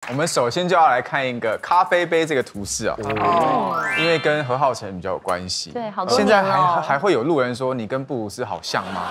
我们首先就要来看一个咖啡杯这个图示啊，因为跟何浩晨比较有关系。 对，好多现在年了。 还会有路人说你跟布鲁斯好像吗？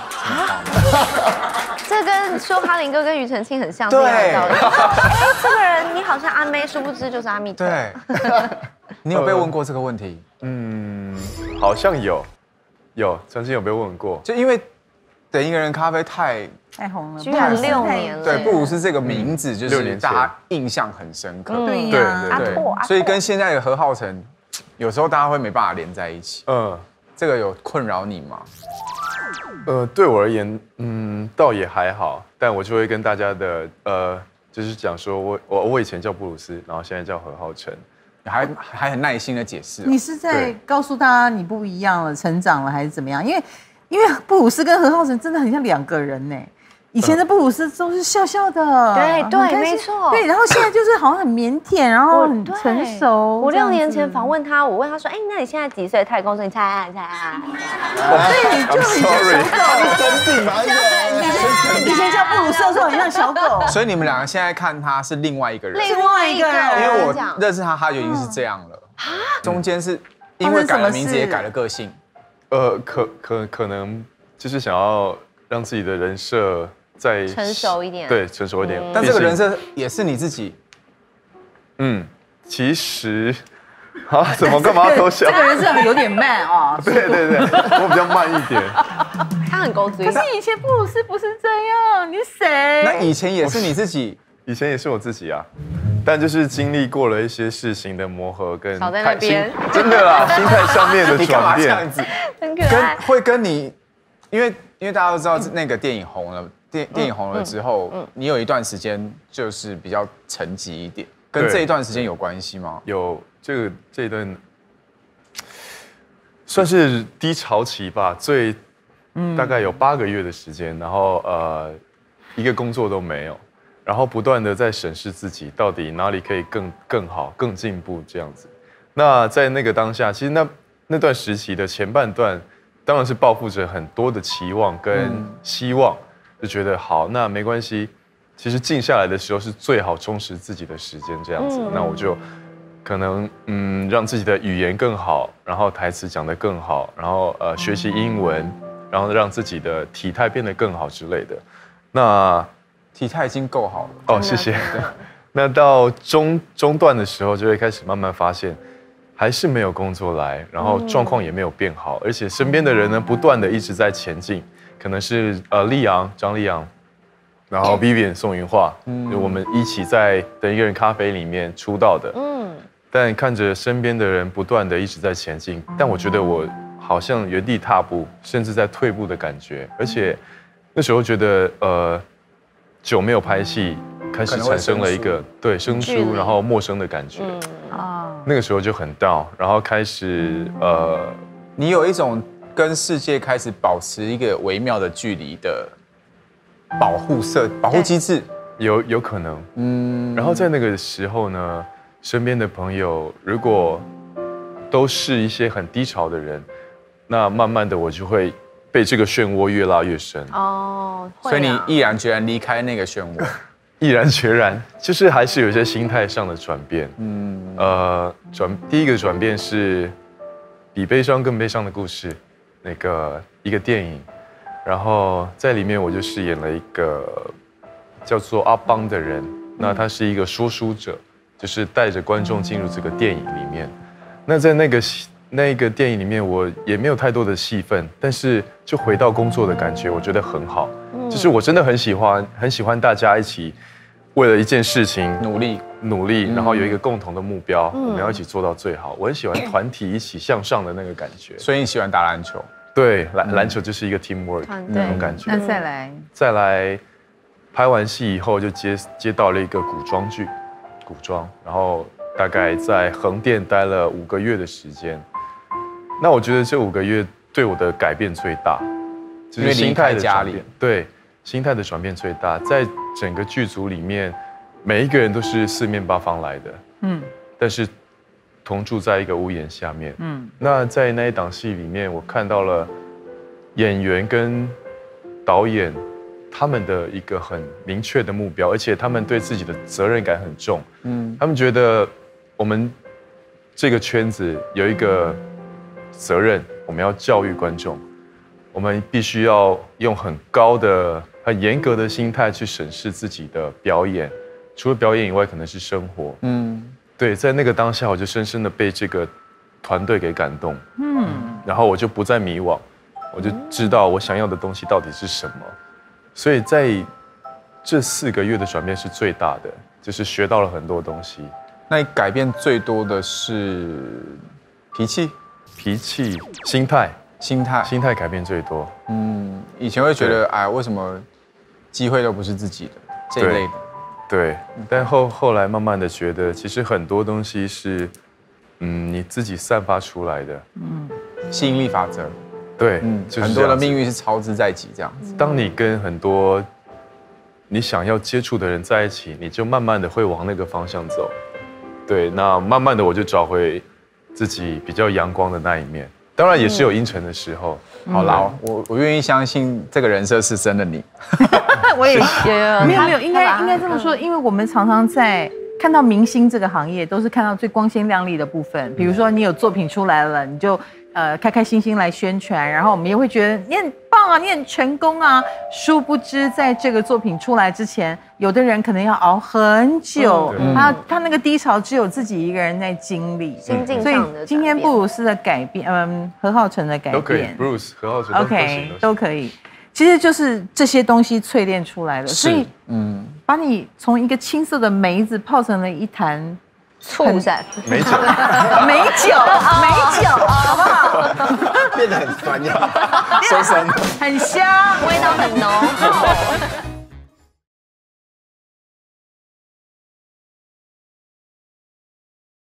这跟说哈林哥跟庾澄庆很像， 对是一样的道理。哎，这个人你好像阿妹，殊不知就是阿密特。 对，你有被问过这个问题？ 好像有曾经有被问过， 就因为等一个人咖啡太红了， 居然6年了。 对，布鲁斯这个名字就 6 是年前大家印象很深刻。 对呀， 对，所以跟现在的何浩晨，有时候大家会没办法连在一起。这个有困扰你吗？ 对我而言，倒也还好，但我就会跟大家的就是讲说我以前叫布鲁斯，然后现在叫何浩晨， 还很耐心的解释。 你是在告诉大家你不一样了，成长了还是怎么样？因为布鲁斯跟何浩晨真的很像2个人呢。以前的布鲁斯都是笑笑的， 对，没错， 对，然后现在就是好像很腼腆，然后很成熟。 我6年前访问他，我问他说：“哎，那你现在几岁？”他也告诉你猜。 对，你就很像小狗， 生病吗？ 以前叫布鲁斯的时候很像小狗， 所以你们2个现在看他是另外一个人， 另外一个人， 因为我认识他就已经是这样了。中间是因为改了名字也改了个性。 可能就是想要让自己的人设再成熟一点， 对，成熟一点。 但这个人设也是你自己。 其实，怎么干嘛要偷笑？ 这个人设有点慢啊。 对，我比较慢一点。 他很勾嘴。 可是以前布鲁斯不是这样，你谁？ 那以前也是你自己， 以前也是我自己啊，但就是经历过了一些事情的磨合跟少在那边， 真的啦，心态上面的你干嘛转变， 这样子？ 很可爱。 会跟你，因为大家都知道那个电影红了，电影红了之后，你有一段时间就是比较沉寂一点，跟这一段时间有关系吗？ 有这一段算是低潮期吧，大概有8个月的时间，然后一个工作都没有，然后不断的在审视自己到底哪里可以更好、更进步这样子。那在那个当下，其实那段时期的前半段，当然是抱负着很多的期望跟希望，就觉得好，那没关系。其实静下来的时候是最好充实自己的时间，这样子。那我就可能让自己的语言更好，然后台词讲得更好，然后学习英文，然后让自己的体态变得更好之类的。那体态已经够好了。 谢谢。那到中段的时候，就会开始慢慢发现，还是没有工作来，然后状况也没有变好，而且身边的人呢，不断的一直在前进，可能是张立昂，然后 Vivian 宋云桦，就我们一起在等一个人咖啡里面出道的，但看着身边的人不断的一直在前进，但我觉得我好像原地踏步，甚至在退步的感觉，而且那时候觉得久没有拍戏，开始产生了一个生疏，然后陌生的感觉，那个时候就很down，然后开始你有一种跟世界开始保持一个微妙的距离的保护机制， 有可能，然后在那个时候呢，身边的朋友如果都是一些很低潮的人，那慢慢的我就会被这个漩涡越拉越深。 所以你毅然决然离开那个漩涡。 毅然决然，就是还是有一些心态上的转变。第一个转变是比悲伤更悲伤的故事，一个电影，然后在里面我就饰演了一个叫做阿邦的人，那他是一个说书者，就是带着观众进入这个电影里面。那在那个电影里面，我也没有太多的戏份，但是就回到工作的感觉，我觉得很好。就是我真的很喜欢大家一起为了一件事情努力，然后有一个共同的目标，我们要一起做到最好。我很喜欢团体一起向上的那个感觉。 所以你喜欢打篮球？ 对，篮球就是一个 teamwork 那种感觉。 那再来， 拍完戏以后就接到了一个古装，然后大概在横店待了5个月的时间。那我觉得这5个月对我的改变最大，就是心态的转变。对，心态的转变最大，在整个剧组里面，每一个人都是4面8方来的，但是同住在一个屋檐下面，那在那一档戏里面，我看到了演员跟导演他们的一个很明确的目标，而且他们对自己的责任感很重。他们觉得我们这个圈子有一个责任，我们要教育观众，我们必须要用很高的、很严格的心态去审视自己的表演。除了表演以外，可能是生活。对，在那个当下，我就深深的被这个团队给感动。然后我就不再迷惘，我就知道我想要的东西到底是什么。所以在这4个月的转变是最大的，就是学到了很多东西。 那你改变最多的是脾气、心态改变最多。以前会觉得，哎，为什么机会都不是自己的这一类的？ 对，但后来慢慢的觉得，其实很多东西是，你自己散发出来的。 吸引力法则。 对， 很多的命运是操之在己这样子。 当你跟很多你想要接触的人在一起，你就慢慢的会往那个方向走。对，那慢慢的我就找回自己比较阳光的那一面，当然也是有阴沉的时候。 好啦，我愿意相信这个人设是真的你。 我也没有，应该这么说，因为我们常常在看到明星这个行业，都是看到最光鲜亮丽的部分。比如说你有作品出来了，你就开开心心来宣传，然后我们也会觉得你很棒啊，你很成功啊。殊不知，在这个作品出来之前，有的人可能要熬很久，他那个低潮只有自己一个人在经历。 心境所以上的今天布鲁斯的改变，何浩晨的改变都可以，Bruce 何浩晨 OK 都可以。其实就是这些东西淬炼出来的，所以把你从一个青涩的梅子泡成了一坛醋鳝， 美酒， 好不好？ 变得很酸呀，酸酸的， 很香， 味道很浓。